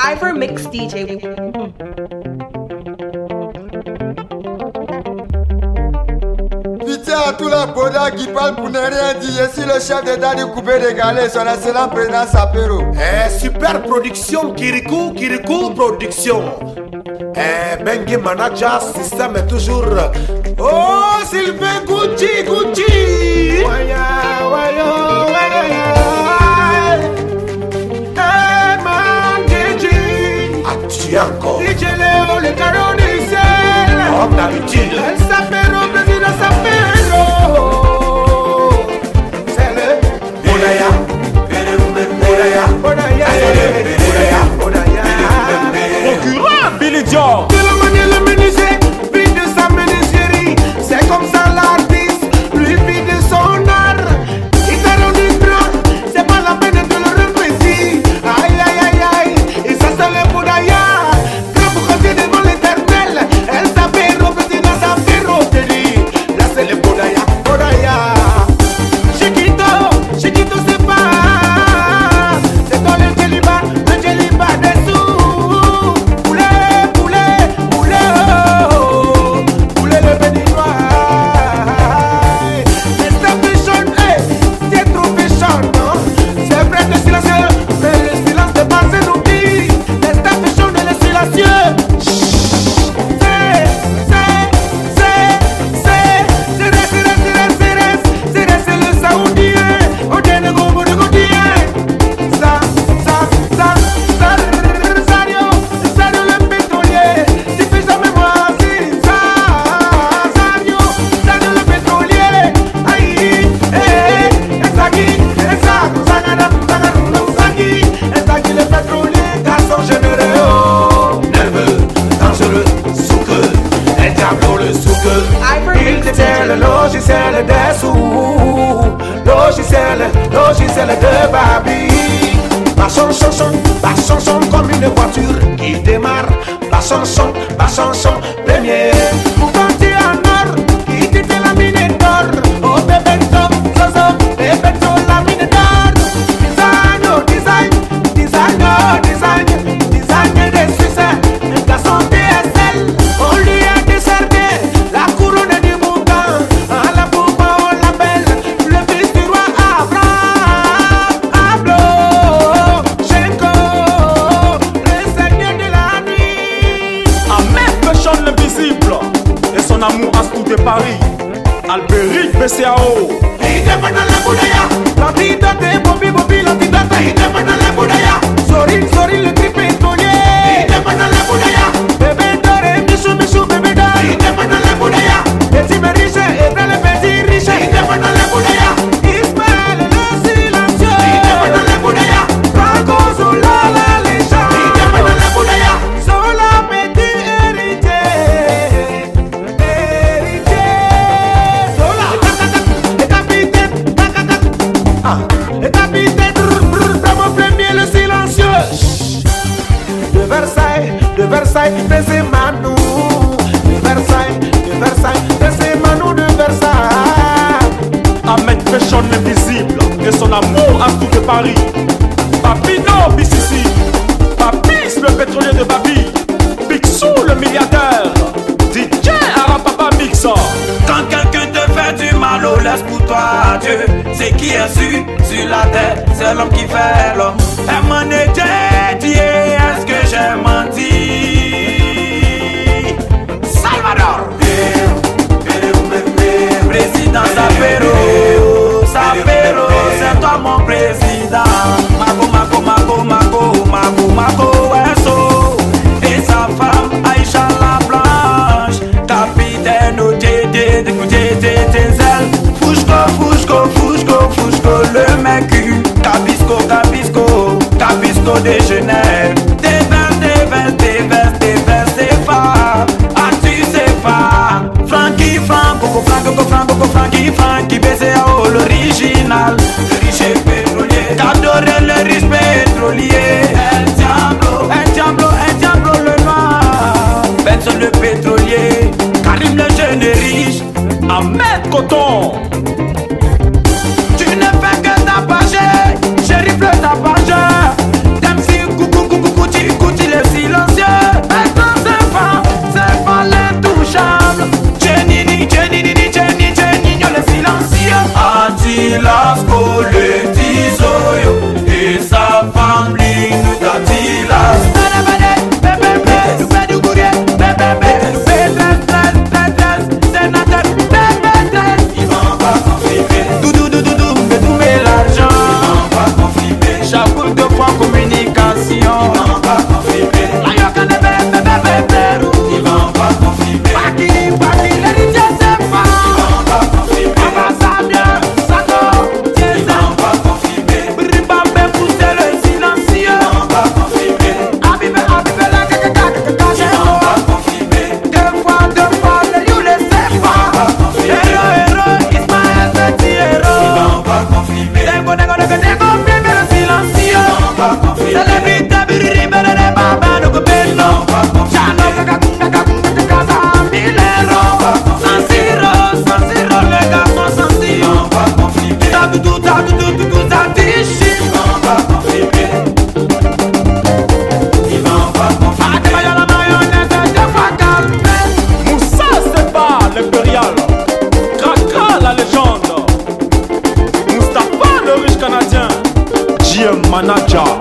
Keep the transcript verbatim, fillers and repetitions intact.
Ivor Mix D J. Pitié à tous les bodas qui parlent pour ne rien dire. Ici le chef d'État du coupé de Galais, son excellent président Sapero. Eh, super production, Kirikou, Kirikou production. Eh, Bengue Manager, système est toujours. Oh, Sylvain Gucci, Gucci. Waya, waya, waya. Eh, man, D J. Ah, tu es encore. D J Léo, le carreau du ciel. Comme d'habitude. El Sapero, président Sapero. C'est le. Bodaya. Bodaya. Bodaya. Bodaya. Bodaya. Concurrent Billy Dior. De la manière le menuisier vit de sa menuiserie. C'est comme ça l'artiste, lui vit de son art. Il t'a rendu grand, c'est pas la peine de le repréciser. Aïe aïe aïe aïe, et ça c'est le Bodaya. Grand pour compter devant l'éternel. Elle s'appelle représenté dans sa ferroterie. Là c'est le Bodaya, Bodaya. Chiquito, Chiquito c'est pas. C'est toi le Djeliba, le Djeliba des sous. Le logiciel des sous, logiciel, logiciel de Babi. Bas chanson, bas chanson comme une voiture qui démarre. Bas chanson, bas chanson, premier. Pour partir en or, qui dit la mine d'or. Oh bébé top, zozo, bébé top, la mine d'or. Design, oh design, design, oh design, design des Suisses. Un garçon D S L, on lui a décerné la couronne du monde. Son amour à tout de Paris, Albéric B C A O. Il est pas dans la Bodaya. L'antidote est Bobby Bobby, l'antidote. Il est pas dans la Bodaya. Sorry, sorry, le trip pétrolier. Il est pas dans la Bodaya. Bébé doré, bichou, bichou, bébé doré. Il est pas dans la Bodaya. Petit mais riche et dans le petit riche. Il est pas dans la Bodaya. Ismaël le silencieux. Il est pas dans la Bodaya. Franco Zola la légende. Il est pas dans la Bodaya. Zola petit héritier. Et capitaine, vraiment premier le silencieux. De Versailles, de Versailles, de ces Manou. De Versailles, de Versailles, de ces Manou de Versailles. Ahmed Fashion invisible et son amour à tout de Paris. Papino B C C, Papis le pétrolier de Babi, Picsou le milliardaire, D J Arapapa Mixer. Quand quelqu'un te fait du mal, oh, laisse pour toi Dieu. C'est qui est su sur la terre, c'est l'homme qui fait l'homme. Elle m'en est dédiée, est-ce que j'ai menti? Salvador, président Sapero, Sapero, c'est toi mon président. Mako, Mako, Mako, Mako, Mako, Mako, Wesso. Et sa femme, Aïcha la Blanche, capitaine au T T, T T, Tenzel. Fouchko, Fouchko, Fouchko, Fouchko, le mec, Capisco, Capisco, Capisco de Genève. Tes vestes, tes vestes, tes vestes, tes vestes, c'est pas. Ah, tu sais pas. Frankie, Franco, Franco, Franco, Frankie, Frankie, B C A O, l'original. Le riche pétrolier, t'adorais le riche pétrolier. El Diablo, El Diablo, El Diablo, le noir. Benson le pétrolier, Karim le jeune riche. Ahmed Coton. Tu ne fais que tapager, shérif le tapageur. T'aimes si coucou pour deux fois communication. Ils vont pas confirmer. La yoka de bébé bébé bébé. Ils vont pas confirmer. Paki paki l'héritier c'est Ils pas. vont pas confirmer. Papa ça bien, ça go, Ils tiens ça. vont pas confirmer. Bribambe pousser le silencieux. Ils vont pas confirmer. Abibé abibé la kaka kaka kaka Ils vont pas confirmer. deux fois deux fois le liou le c'est pas. Héros héros Ismaël petit Ils héros. vont pas confirmer. Dengo dengo dengo dengo bébé le silencieux. Ils vont pas confirmer. Célébrité biriri bébé baba no go Ils bello. vont pas Chano confirmer. kaka kaka kaka kaka milero. San Siro San Siro le garçon San Ils Siro. vont pas confirmer. Ta tout tout ta tout tout tout tout ta tichi. Ils vont pas confirmer. Ils vont pas confirmer. Ate mayo la mayonnaise deux fois calme. Moussa Seba, l'impérial. Kraka, la légende. Mustapha, le riche canadien. J M Manager.